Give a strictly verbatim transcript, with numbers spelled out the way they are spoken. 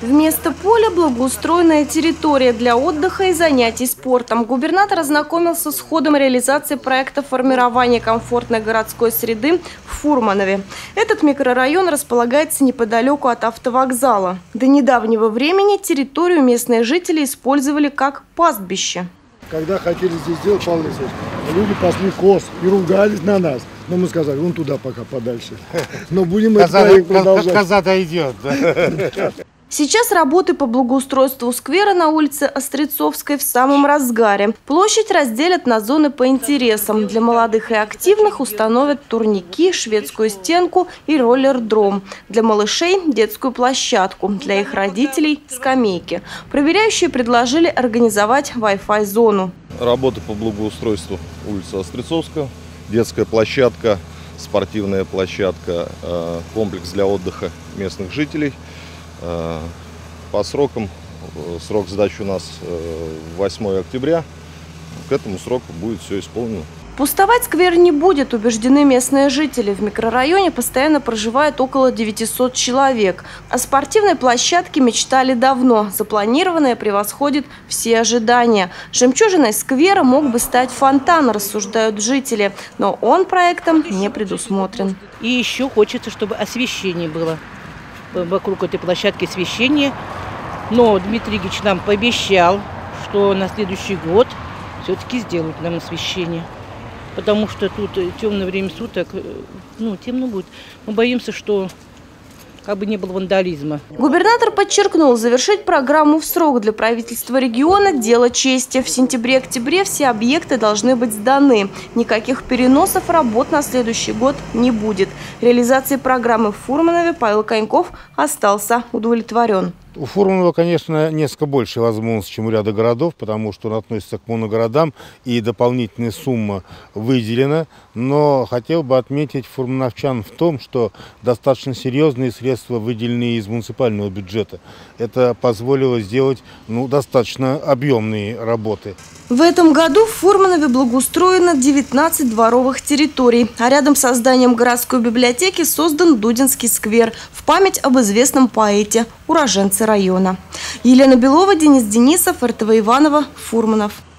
Вместо поля благоустроенная территория для отдыха и занятий спортом. Губернатор ознакомился с ходом реализации проекта формирования комфортной городской среды в Фурманове. Этот микрорайон располагается неподалеку от автовокзала. До недавнего времени территорию местные жители использовали как пастбище. Когда хотели здесь сделать, Павел Алексеевич, люди пасли коз и ругались на нас. Но мы сказали, вон туда пока подальше. Но будем этот проект продолжать. Коза дойдет. Да? Сейчас работы по благоустройству сквера на улице Острецовской в самом разгаре. Площадь разделят на зоны по интересам. Для молодых и активных установят турники, шведскую стенку и роллер-дром. Для малышей – детскую площадку. Для их родителей – скамейки. Проверяющие предложили организовать Wi-Fi зону. Работы по благоустройству улицы Острецовская, детская площадка, спортивная площадка, комплекс для отдыха местных жителей. По срокам, срок сдачи у нас восьмое октября, к этому сроку будет все исполнено. Пустовать сквер не будет, убеждены местные жители. В микрорайоне постоянно проживает около девятисот человек. О спортивной площадке мечтали давно. Запланированное превосходит все ожидания. Жемчужиной сквера мог бы стать фонтан, рассуждают жители. Но он проектом не предусмотрен. И еще хочется, чтобы освещение было. Вокруг этой площадки освещение. Но Дмитрий Ильич нам пообещал, что на следующий год все-таки сделают нам освещение. Потому что тут темное время суток, ну, темно будет. Мы боимся, что как бы не было вандализма. Губернатор подчеркнул, завершить программу в срок для правительства региона – дело чести. В сентябре-октябре все объекты должны быть сданы. Никаких переносов работ на следующий год не будет. Реализацией программы в Фурманове Павел Коньков остался удовлетворен. У Фурманова, конечно, несколько больше возможностей, чем у ряда городов, потому что он относится к моногородам, и дополнительная сумма выделена. Но хотел бы отметить фурмановчан в том, что достаточно серьезные средства выделены из муниципального бюджета. Это позволило сделать ну, достаточно объемные работы. В этом году в Фурманове благоустроено девятнадцать дворовых территорий, а рядом с зданием городской библиотеки создан Дудинский сквер в память об известном поэте, уроженце района. Елена Белова, Денис Денисов, эр тэ вэ Иваново, Фурманов.